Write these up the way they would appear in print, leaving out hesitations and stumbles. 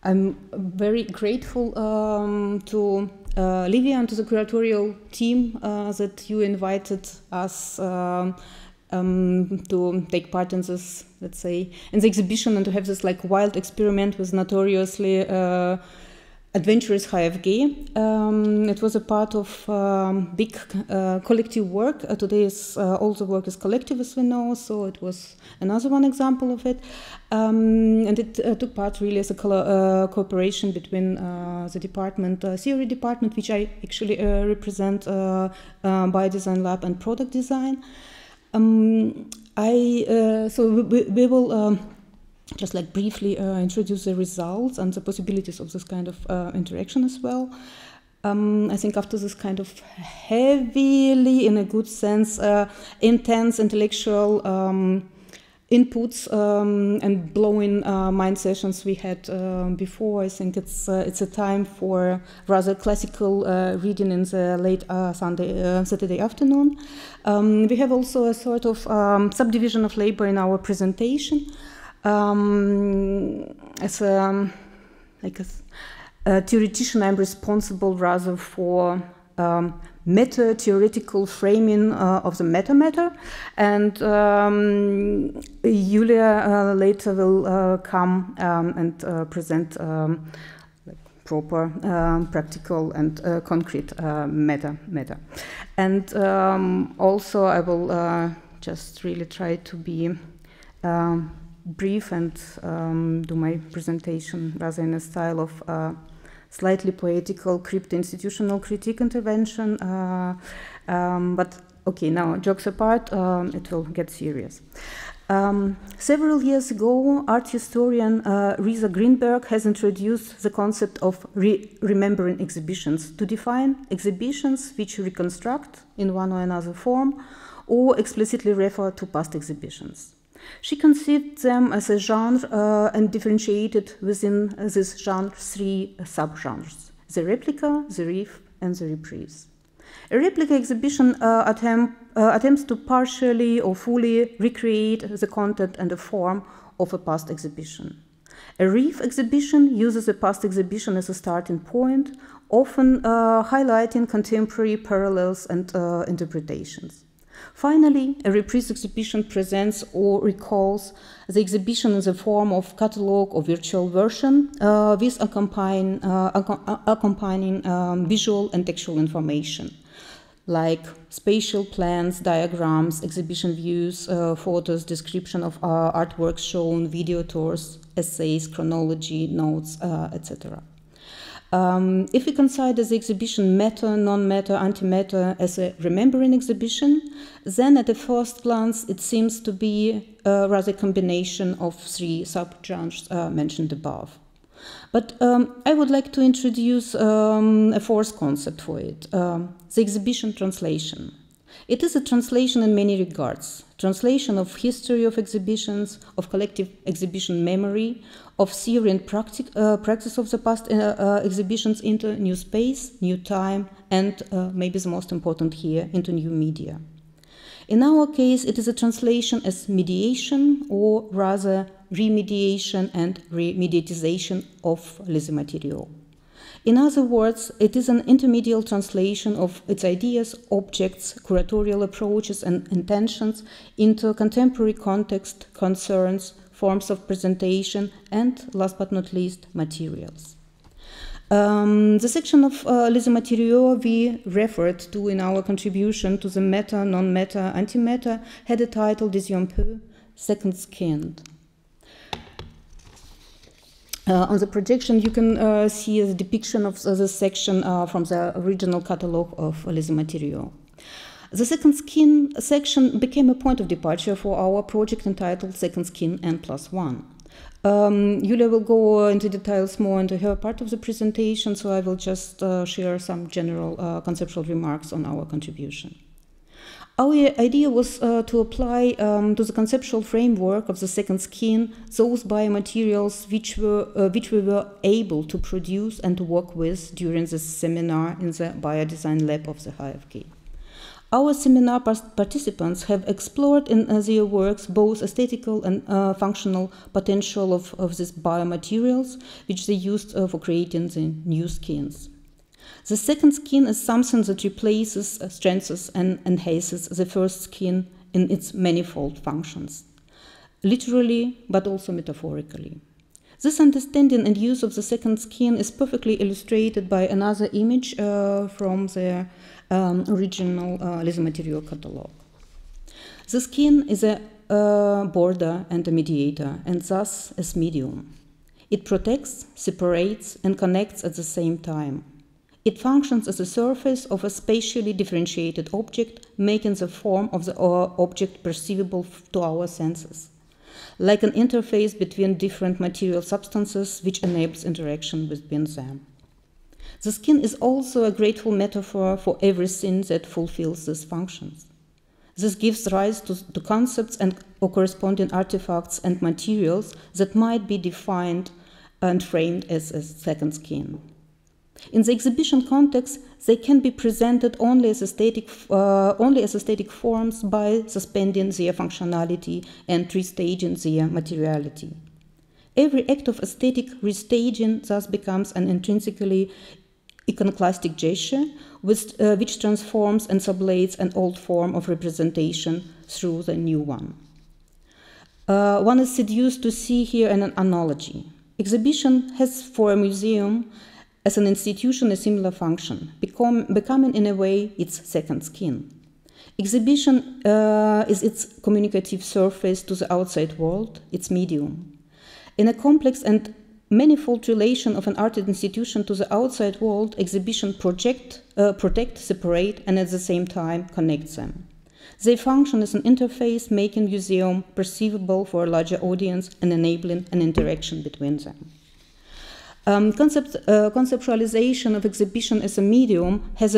I'm very grateful to Livia and to the curatorial team that you invited us to take part in this, let's say, in the exhibition and to have this like wild experiment with notoriously adventurous HFG. It was a part of big collective work. Today all the work is collective, as we know, so it was another one example of it. And it took part really as a cooperation between the department, theory department, which I actually represent, Biodesign Lab and product design. So we will just like briefly introduce the results and the possibilities of this kind of interaction as well. I think after this kind of heavily, in a good sense, intense intellectual inputs and blowing mind sessions we had before, I think it's a time for rather classical reading in the late Saturday afternoon. We have also a sort of subdivision of labor in our presentation. As a theoretician, I'm responsible rather for meta-theoretical framing of the meta-matter, and Julia later will come and present proper, practical and concrete meta. And also I will just really try to be brief and do my presentation rather in a style of slightly poetical crypto-institutional critique intervention. But okay, now jokes apart, it will get serious. Several years ago, art historian Risa Greenberg has introduced the concept of remembering exhibitions to define exhibitions which reconstruct in one or another form or explicitly refer to past exhibitions. She conceived them as a genre and differentiated within this genre 3 subgenres: the replica, the reef, and the reprise. A replica exhibition attempts to partially or fully recreate the content and the form of a past exhibition. A reef exhibition uses a past exhibition as a starting point, often highlighting contemporary parallels and interpretations. Finally, a reprise exhibition presents or recalls the exhibition in the form of catalog or virtual version with accompanying visual and textual information, like spatial plans, diagrams, exhibition views, photos, description of artworks shown, video tours, essays, chronology, notes, etc. If we consider the exhibition meta, non-meta, anti-meta as a remembering exhibition, then at a first glance it seems to be rather a combination of 3 subgenres mentioned above. But I would like to introduce a fourth concept for it, the exhibition translation. It is a translation in many regards: translation of history of exhibitions, of collective exhibition memory, of theory and practice of the past exhibitions into new space, new time, and maybe the most important here, into new media. In our case, it is a translation as mediation, or rather remediation and remediatization of les matériaux. In other words, it is an intermediate translation of its ideas, objects, curatorial approaches and intentions into contemporary context, concerns, forms of presentation, and last but not least, materials. The section of les matériaux we referred to in our contribution to the meta, non-meta, anti-meta had a title, Disons un peu, Second Skin. On the projection, you can see a depiction of the section from the original catalogue of les matériaux. The Second Skin section became a point of departure for our project entitled Second Skin N+1. Julia will go into details more into her part of the presentation, so I will just share some general conceptual remarks on our contribution. Our idea was to apply to the conceptual framework of the Second Skin those biomaterials which we were able to produce and to work with during this seminar in the Biodesign Lab of the HFG. Our seminar participants have explored in their works both aesthetical and functional potential of these biomaterials, which they used for creating the new skins. The second skin is something that replaces, strengthens, and enhances the first skin in its manifold functions, literally but also metaphorically. This understanding and use of the second skin is perfectly illustrated by another image from the original Lisa Material catalog. The skin is a border and a mediator, and thus as medium. It protects, separates, and connects at the same time. It functions as a surface of a spatially differentiated object, making the form of the object perceivable to our senses, like an interface between different material substances which enables interaction between them. The skin is also a grateful metaphor for everything that fulfills these functions. This gives rise to concepts and corresponding artifacts and materials that might be defined and framed as a second skin. In the exhibition context, they can be presented only as aesthetic forms by suspending their functionality and restaging their materiality. Every act of aesthetic restaging thus becomes an intrinsically iconoclastic gesture, which transforms and sublates an old form of representation through the new one. One is seduced to see here an analogy. Exhibition has for a museum as an institution a similar function, becoming in a way its second skin. Exhibition is its communicative surface to the outside world, its medium. In a complex and manifold relation of an art institution to the outside world, exhibition protect, separate, and at the same time connect them. They function as an interface, making museum perceivable for a larger audience and enabling an interaction between them. Conceptualization of exhibition as a medium has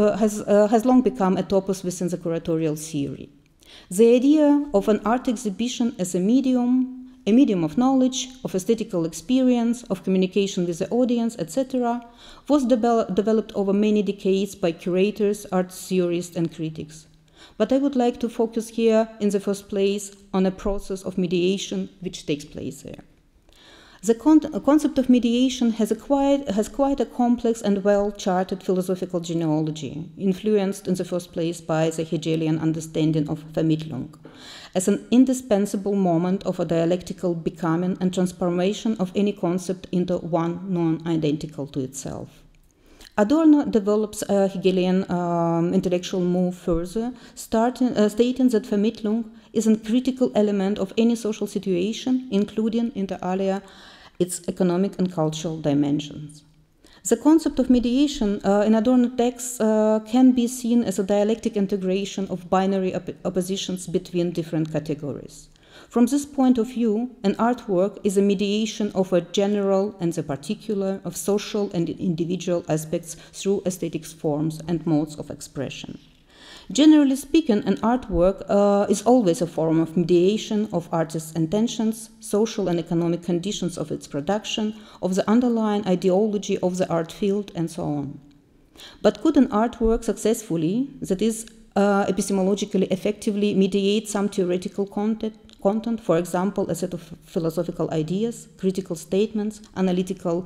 long become a topos within the curatorial theory. The idea of an art exhibition as a medium of knowledge, of aesthetical experience, of communication with the audience, etc., was developed over many decades by curators, art theorists, and critics. But I would like to focus here, in the first place, on a process of mediation which takes place there. The concept of mediation has quite a complex and well-charted philosophical genealogy, influenced in the first place by the Hegelian understanding of Vermittlung, as an indispensable moment of a dialectical becoming and transformation of any concept into one non-identical to itself. Adorno develops a Hegelian intellectual move further, stating that Vermittlung is a critical element of any social situation, including, inter alia, its economic and cultural dimensions. The concept of mediation in Adorno texts can be seen as a dialectic integration of binary oppositions between different categories. From this point of view, an artwork is a mediation of a general and the particular, of social and individual aspects through aesthetic forms and modes of expression. Generally speaking, an artwork is always a form of mediation of artist's intentions, social and economic conditions of its production, of the underlying ideology of the art field, and so on. But could an artwork successfully, that is, epistemologically effectively, mediate some theoretical content, for example, a set of philosophical ideas, critical statements, analytical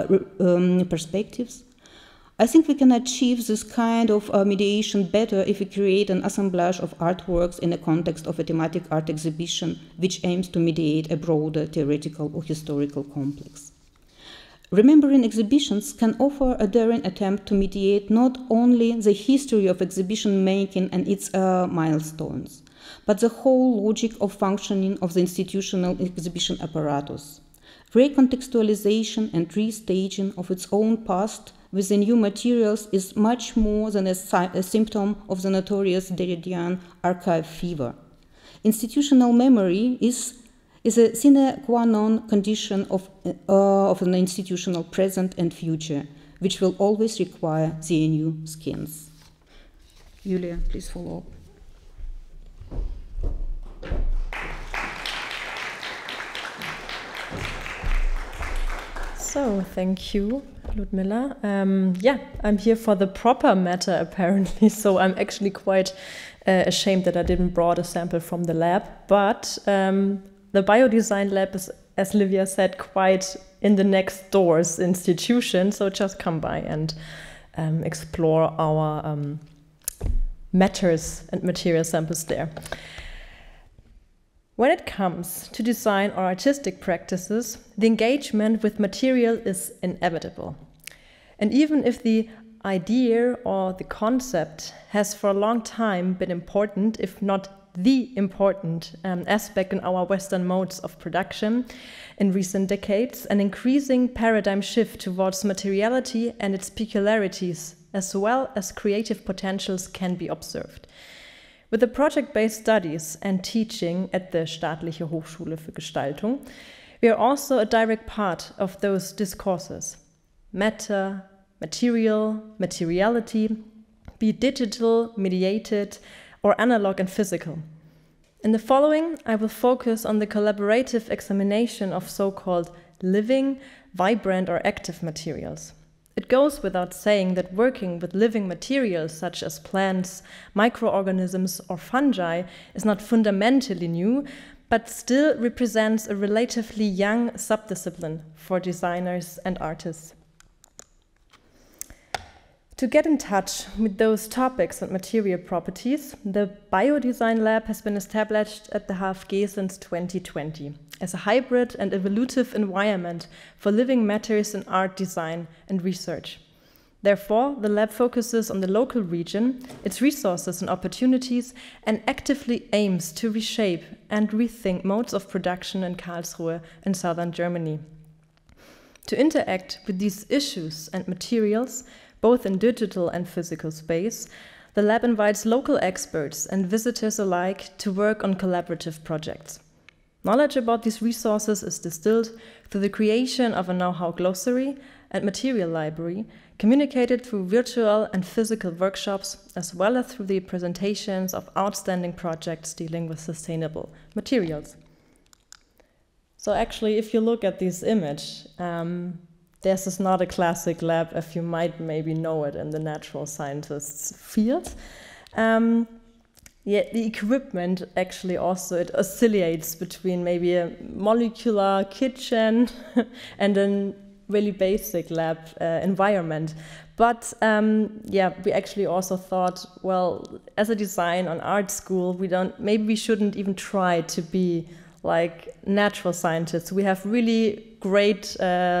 perspectives? I think we can achieve this kind of mediation better if we create an assemblage of artworks in the context of a thematic art exhibition which aims to mediate a broader theoretical or historical complex. Remembering exhibitions can offer a daring attempt to mediate not only the history of exhibition making and its milestones, but the whole logic of functioning of the institutional exhibition apparatus. Recontextualization and restaging of its own past with the new materials is much more than a symptom of the notorious Derridian archive fever. Institutional memory is a sine qua non condition of an institutional present and future, which will always require the new skins. Julia, please follow up. So, thank you, Ludmilla. Yeah, I'm here for the proper matter, apparently, so I'm actually quite ashamed that I didn't brought a sample from the lab, but the Biodesign Lab is, as Livia said, quite in the next doors institution, so just come by and explore our matters and material samples there. When it comes to design or artistic practices, the engagement with material is inevitable. And even if the idea or the concept has for a long time been important, if not the important aspect in our Western modes of production in recent decades, an increasing paradigm shift towards materiality and its peculiarities, as well as creative potentials, can be observed. With the project-based studies and teaching at the Staatliche Hochschule für Gestaltung, we are also a direct part of those discourses. Matter, material, materiality, be digital, mediated, or analog and physical. In the following, I will focus on the collaborative examination of so-called living, vibrant, or active materials. It goes without saying that working with living materials such as plants, microorganisms, or fungi is not fundamentally new, but still represents a relatively young subdiscipline for designers and artists. To get in touch with those topics and material properties, the Biodesign Lab has been established at the HFG since 2020 as a hybrid and evolutive environment for living matters in art design and research. Therefore, the lab focuses on the local region, its resources and opportunities, and actively aims to reshape and rethink modes of production in Karlsruhe in southern Germany. To interact with these issues and materials, both in digital and physical space, the lab invites local experts and visitors alike to work on collaborative projects. Knowledge about these resources is distilled through the creation of a know-how glossary and material library, communicated through virtual and physical workshops, as well as through the presentations of outstanding projects dealing with sustainable materials. So actually, if you look at this image, this is not a classic lab, if you might maybe know it in the natural scientists field. Yeah, the equipment actually also, it oscillates between maybe a molecular kitchen and a really basic lab environment. But yeah, we actually also thought, well, as a design on art school, maybe we shouldn't even try to be like natural scientists. We have really great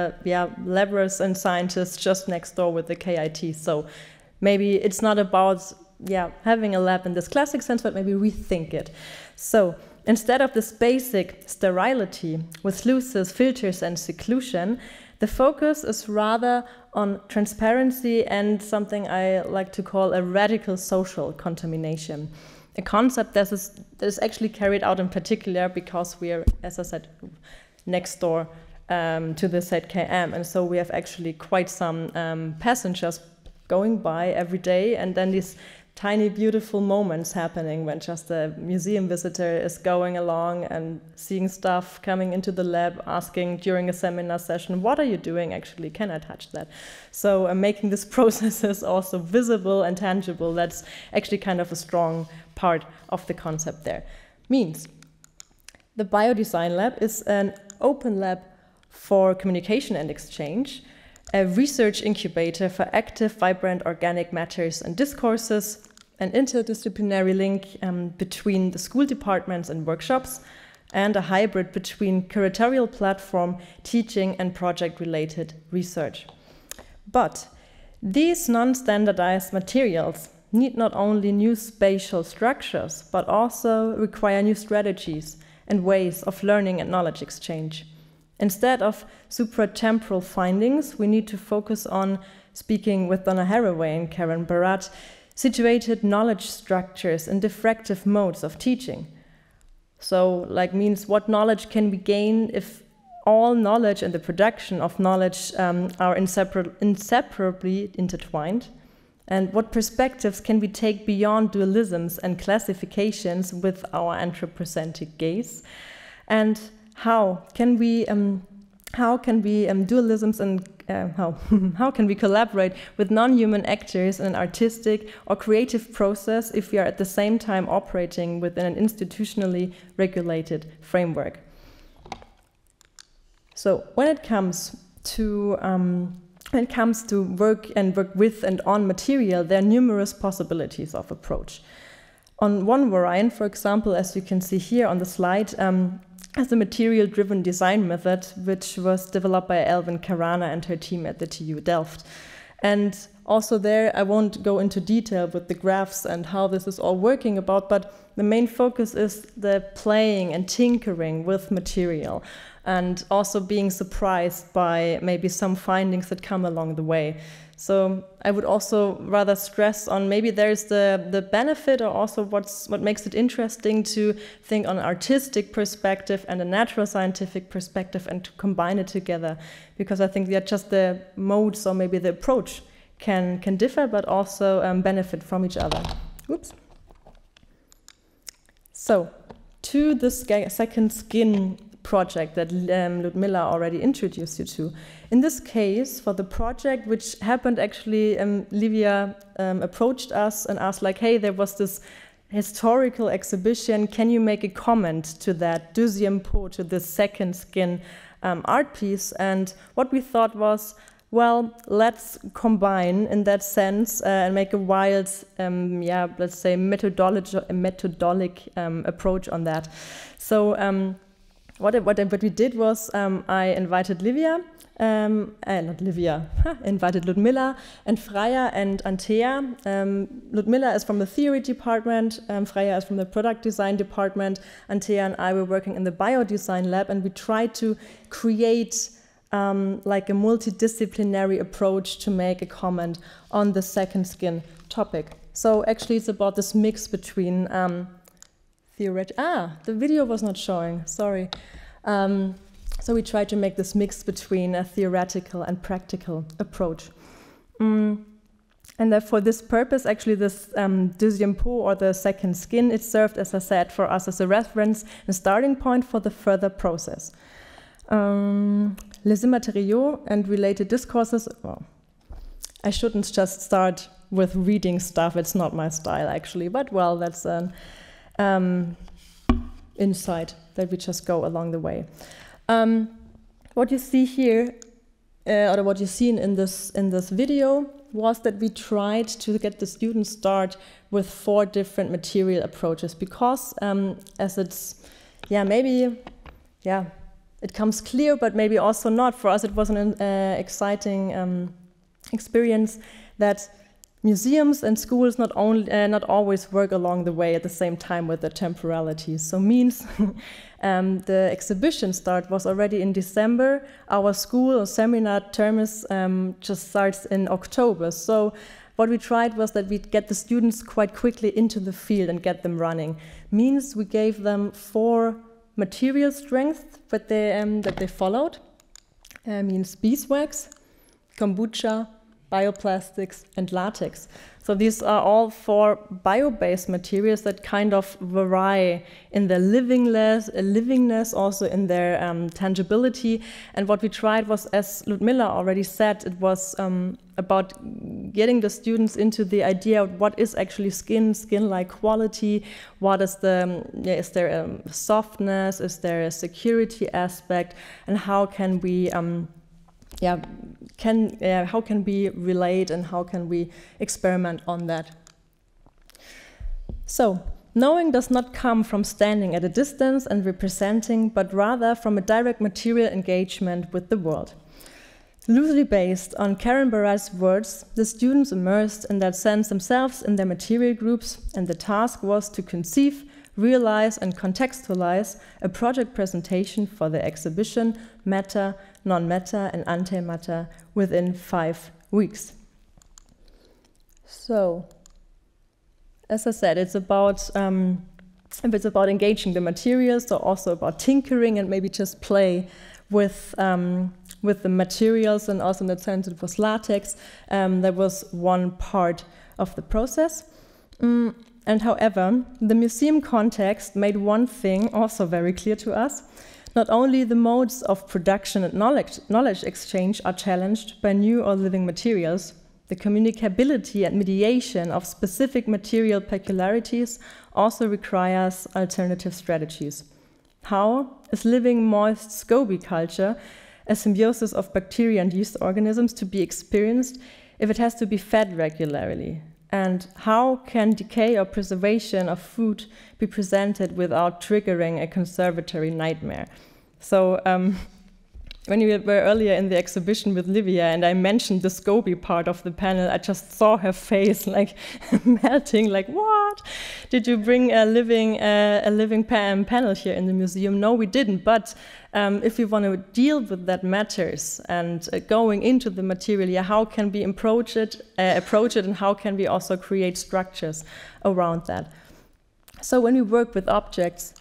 labs and scientists just next door with the KIT. So maybe it's not about having a lab in this classic sense, but maybe rethink it. So instead of this basic sterility with sluices, filters, and seclusion, the focus is rather on transparency and something I like to call a radical social contamination. A concept that is actually carried out in particular because we are, as I said, next door to the ZKM, and so we have actually quite some passengers going by every day, and then these tiny beautiful moments happening when just a museum visitor is going along and seeing stuff, coming into the lab, asking during a seminar session, what are you doing actually, can I touch that? So making these processes also visible and tangible, that's actually kind of a strong part of the concept there. Means the Biodesign Lab is an open lab for communication and exchange, a research incubator for active, vibrant, organic matters and discourses, an interdisciplinary link between the school departments and workshops, and a hybrid between curatorial platform, teaching, and project-related research. But these non-standardized materials need not only new spatial structures, but also require new strategies and ways of learning and knowledge exchange. Instead of supratemporal findings, we need to focus on, speaking with Donna Haraway and Karen Barat, situated knowledge structures and diffractive modes of teaching. So, means what knowledge can we gain if all knowledge and the production of knowledge are inseparably intertwined? And what perspectives can we take beyond dualisms and classifications with our anthropocentric gaze? And how can we how can we dualisms and how can we collaborate with non-human actors in an artistic or creative process if we are at the same time operating within an institutionally regulated framework? So when it comes to work with and on material, there are numerous possibilities of approach. On one variant, for example, as you can see here on the slide, as the material-driven design method, which was developed by Elvin Karana and her team at the TU Delft. And also there, I won't go into detail with the graphs and how this is all working about, but the main focus is the playing and tinkering with material, and also being surprised by maybe some findings that come along the way. So I would also rather stress on maybe there's the benefit, or also what makes it interesting to think on an artistic perspective and a natural scientific perspective and to combine it together. Because I think just the modes or maybe the approach can differ, but also benefit from each other. Oops. So to the second skin project that Ludmila already introduced you to. In this case, for the project, which happened actually, Livia approached us and asked like, hey, there was this historical exhibition, can you make a comment to that, deuxième peau, to this second skin art piece? And what we thought was, well, let's combine in that sense and make a wild, let's say methodolic approach on that. So what we did was I invited Livia, invited Ludmila and Freya and Antea. Ludmila is from the theory department, Freya is from the product design department. Antea and I were working in the biodesign lab, and we tried to create like a multidisciplinary approach to make a comment on the second skin topic. So actually it's about this mix between the video was not showing, sorry. So we tried to make this mix between a theoretical and practical approach. And for this purpose, actually this deuxième peau, or the second skin, it served, as I said, for us as a reference and starting point for the further process. Les immatériaux and related discourses, well, I shouldn't just start with reading stuff, it's not my style actually, but well, that's an insight that we just go along the way. What you see here, or what you've seen in this video, was that we tried to get the students start with 4 different material approaches, because as it's, it comes clear, but maybe also not. For us, it was an exciting experience that museums and schools not always work along the way at the same time with the temporalities. So means the exhibition start was already in December. Our school or seminar term just starts in October. So what we tried was that we'd get the students quite quickly into the field and get them running. Means we gave them 4 material strengths that they followed. Means beeswax, kombucha, bioplastics, and latex. So these are all 4 bio-based materials that kind of vary in their livingness, also in their tangibility. And what we tried was, as Ludmila already said, it was about getting the students into the idea of what is actually skin-like quality, what is is there a softness, is there a security aspect, and how can we how can we relate and how can we experiment on that? So, knowing does not come from standing at a distance and representing, but rather from a direct material engagement with the world. Loosely based on Karen Barrett's words, the students immersed in that sense themselves in their material groups, and the task was to conceive, realize and contextualize a project presentation for the exhibition Matter, Non-Matter and Antimatter within 5 weeks. So, as I said, it's about engaging the materials, so also about tinkering and maybe just play with the materials, and also in that sense it was latex. That was one part of the process. And however, the museum context made one thing also very clear to us. Not only the modes of production and knowledge exchange are challenged by new or living materials, the communicability and mediation of specific material peculiarities also requires alternative strategies. How is living moist SCOBY culture, a symbiosis of bacteria and yeast organisms, to be experienced if it has to be fed regularly? And how can decay or preservation of food be presented without triggering a conservatory nightmare? So when you were earlier in the exhibition with Livia and I mentioned the SCOBY part of the panel, I just saw her face like melting, like, what? Did you bring a living panel here in the museum? No, we didn't, but if we want to deal with that matters and going into the material, yeah, how can we approach it and how can we also create structures around that? So when we work with objects,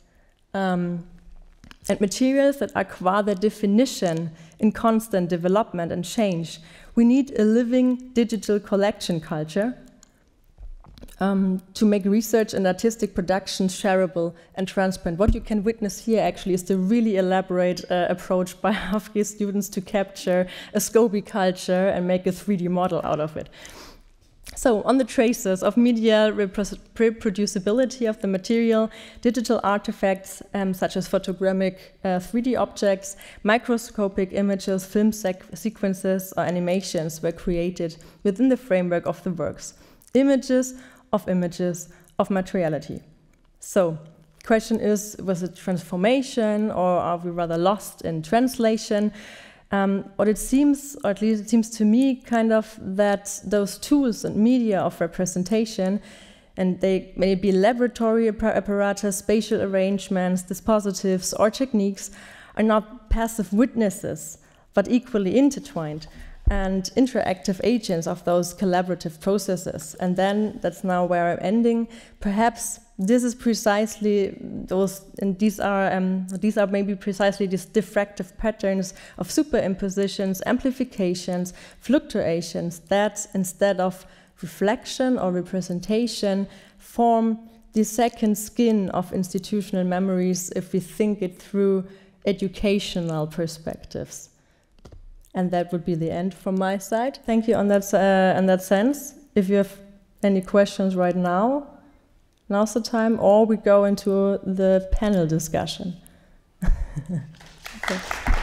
and materials that are qua their definition in constant development and change, we need a living digital collection culture to make research and artistic production shareable and transparent. What you can witness here actually is the really elaborate approach by HAFG students to capture a SCOBY culture and make a 3D model out of it. So, on the traces of media reproducibility of the material, digital artifacts such as photogrammic 3D objects, microscopic images, film sequences, or animations were created within the framework of the works. Images of materiality. So, question is, was it transformation or are we rather lost in translation? What it seems, or at least it seems to me, kind of that those tools and media of representation, and they may be laboratory apparatus, spatial arrangements, dispositives, or techniques, are not passive witnesses, but equally intertwined and interactive agents of those collaborative processes. And then, that's now where I'm ending, perhaps this is precisely those, and these are maybe precisely these diffractive patterns of superimpositions, amplifications, fluctuations that, instead of reflection or representation, form the second skin of institutional memories if we think it through educational perspectives. And that would be the end from my side. Thank you on that sense. If you have any questions right now, now's the time, or we go into the panel discussion. Okay.